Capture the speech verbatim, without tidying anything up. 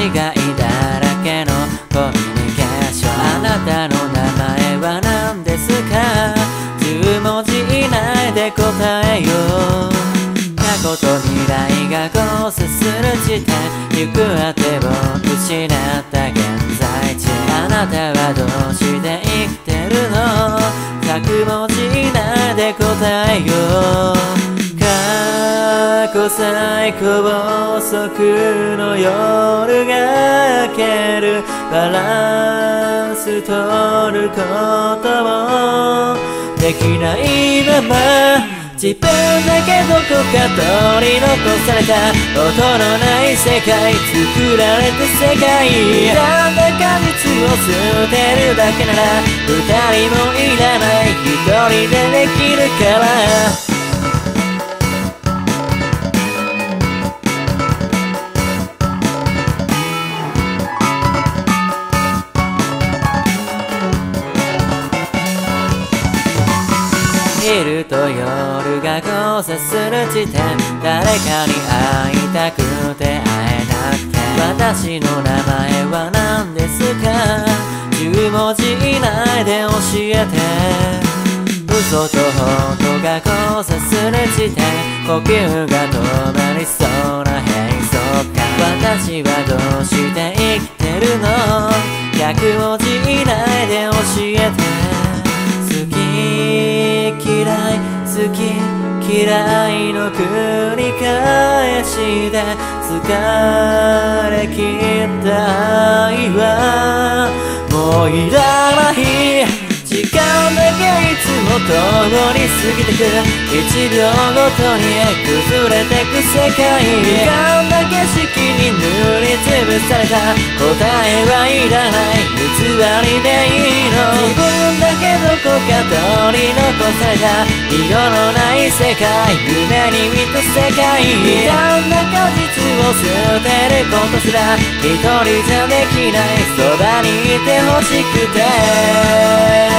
違いだらけのコミュニケーション。あなたの名前は何ですか？じゅうもじ以内で答えよう。過去と未来が交差する地点、行くあてを失った現在地。あなたはどうして生きてるの？ひゃくもじ以内で答えよう。過去最高速の夜が明ける。バランス取ることもできないまま、自分だけどこか取り残された音のない世界、作られた世界。なんだ果実を捨てるだけなら二人もいらない、一人でできるから。昼と夜が交差する地点、誰かに会いたくて会えなくて。私の名前は何ですか？じゅうもじ以内で教えて。嘘と本当が交差する地点、呼吸が止まりそうな閉塞感。私はどうして生きてるの？ひゃくもじ以内で教えて。好き嫌い好き嫌いの繰り返しで疲れ切った愛はもういらない。時間だけいつも通り過ぎてく、いちびょうごとに崩れてく世界。時間だけ式に塗りつぶされた答えはいらない、偽りでいいの。自分だけどこか取り残された色のない世界、夢に見た世界。傷んだ果実を捨てることすら一人じゃできない、そばにいてほしくて。